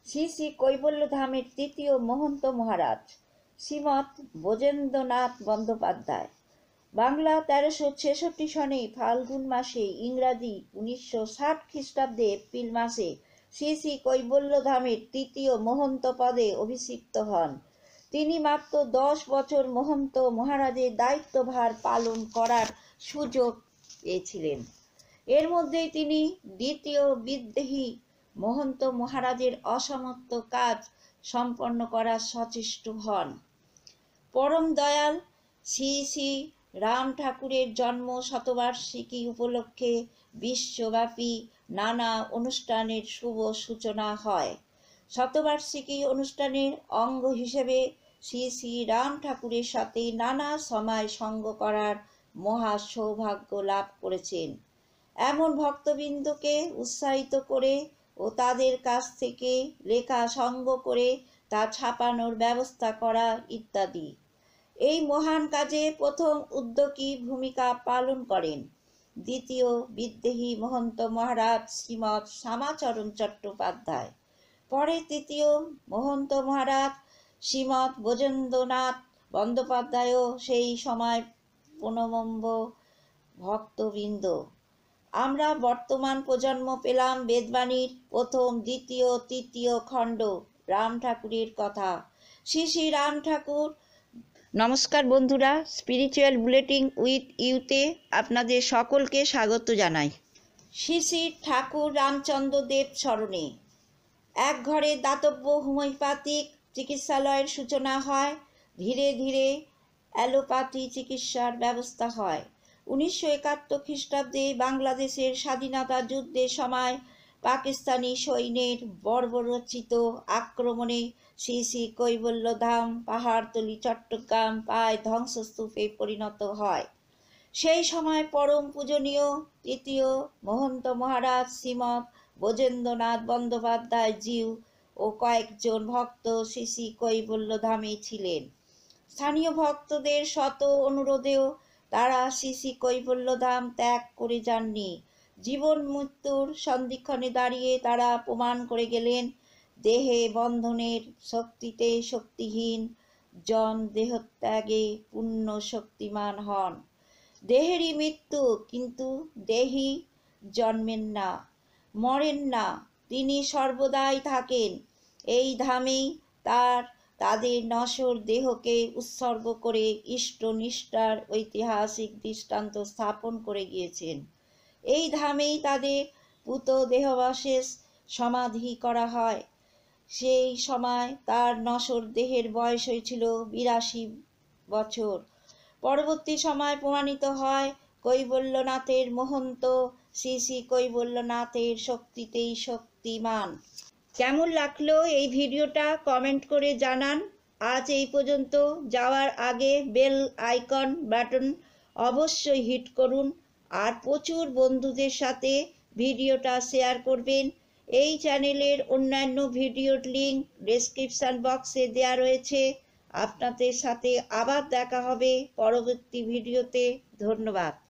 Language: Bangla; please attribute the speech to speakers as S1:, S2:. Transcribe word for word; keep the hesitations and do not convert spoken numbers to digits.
S1: শ্রী শ্রী কৈবল্যধামের তৃতীয় মহন্ত মহারাজ শ্রীমৎ ব্রজেন্দ্রনাথ বন্দ্যোপাধ্যায়। বাংলা তেরোশো ছেষট্টি সনে ফাল্গুন মাসে ইংরাজি উনিশশো ষাট খ্রিস্টাব্দে এপ্রিল মাসে শ্রী শ্রী কৈবল্যধামের তৃতীয় মহন্ত পদে অভিষিক্ত হন। তিনি মাত্র দশ বছর মহন্ত মহারাজের দায়িত্বভার পালন করার সুযোগ পেয়েছিলেন। এর মধ্যেই তিনি দ্বিতীয় বিদ্রোহী মহন্ত মহারাজের অসমাপ্ত কাজ সম্পন্ন করার সচেষ্ট হন। পরম দয়াল শ্রী শ্রী রাম ঠাকুরের জন্ম শতবার্ষিকী উপলক্ষে বিশ্বব্যাপী নানা অনুষ্ঠানের শুভ সূচনা হয়। শতবার্ষিকী অনুষ্ঠানের অঙ্গ হিসেবে শ্রী শ্রী রাম ঠাকুরের সাথে নানা সময় সঙ্গ করার মহা সৌভাগ্য লাভ করেছেন এমন ভক্তবৃন্দকে উৎসাহিত করে ও তাদের কাছ থেকে লেখা সংগ্রহ করে তা ছাপানোর ব্যবস্থা করা ইত্যাদি। এই মহান কাজে প্রথম উদ্যোগী ভূমিকা পালন করেন দ্বিতীয় বিদ্রোহী মহন্ত মহারাজ শ্রীমৎ শ্যামাচরণ চট্টোপাধ্যায়। পরে তৃতীয় মহন্ত মহারাজ শ্রীমৎ ব্রজেন্দ্রনাথ বন্দ্যোপাধ্যায়ও সেই সময় প্রণম্য ভক্তবৃন্দ। আমরা বর্তমান প্রজন্ম পেলাম বেদবাণীর প্রথম দ্বিতীয় তৃতীয় খণ্ড রাম ঠাকুরের কথা। শ্রী শ্রী রাম ঠাকুর। নমস্কার বন্ধুরা, স্পিরিচুয়াল বুলেটিন উইথ ইউতে আপনাদের সকলকে স্বাগত জানাই। শ্রী শ্রী ঠাকুর রামচন্দ্র দেব স্মরণে এক ঘরে দাতব্য হোমিওপ্যাথিক চিকিৎসালয়ের সূচনা হয়। ধীরে ধীরে অ্যালোপ্যাথি চিকিৎসার ব্যবস্থা হয়। উনিশশো একাত্তর খ্রিস্টাব্দে বাংলাদেশের স্বাধীনতা যুদ্ধের সময় পাকিস্তানি সৈন্যের বর্বরোচিত আক্রমণে শ্রী শ্রী কৈবল্যধাম পাহাড়তলি চট্টগ্রাম প্রায় ধ্বংসস্তূপে পরিণত হয়। সেই সময় পরম পূজনীয় তৃতীয় মহন্ত মহারাজ শ্রীমৎ ব্রজেন্দ্রনাথ বন্দ্যোপাধ্যায় জিউ ও কয়েকজন ভক্ত শ্রী শ্রী কৈবল্যধামে ছিলেন। স্থানীয় ভক্তদের শত অনুরোধেও তারা শ্রী শ্রী কৈবল্যধাম ত্যাগ করে যাননি। জীবন মৃত্যুর সন্ধিক্ষণে দাঁড়িয়ে তারা প্রমাণ করে গেলেন, দেহে বন্ধনের শক্তিতে শক্তিহীন জন দেহত্যাগে পূর্ণ শক্তিমান হন। দেহেরই মৃত্যু, কিন্তু দেহি জন্মেন না, মরেন না, তিনি সর্বদাই থাকেন। এই ধামেই তার তাদের নশ্বর দেহকে উৎসর্গ করে ইষ্টনিষ্ঠার ঐতিহাসিক দৃষ্টান্ত স্থাপন করে গিয়েছেন। এই ধামেই তাদের পূত দেহাবশেষ সমাধি করা হয়। সেই সময় তার নশ্বর দেহের বয়স হয়েছিল বিরাশি বছর। পরবর্তী সময় প্রমাণিত হয় কৈবল্যনাথের মহন্ত শ্রী শ্রী কৈবল্যনাথের শক্তিতেই শক্তিমান। কেমন লাগলো এই ভিডিওটা কমেন্ট করে জানান। আজ এই পর্যন্ত। যাওয়ার আগে বেল আইকন বাটন অবশ্যই হিট করুন আর প্রচুর বন্ধুদের সাথে ভিডিওটা শেয়ার করবেন। এই চ্যানেলের অন্যান্য ভিডিওর লিঙ্ক ডেসক্রিপশান বক্সে দেওয়া রয়েছে। আপনাদের সাথে আবার দেখা হবে পরবর্তী ভিডিওতে। ধন্যবাদ।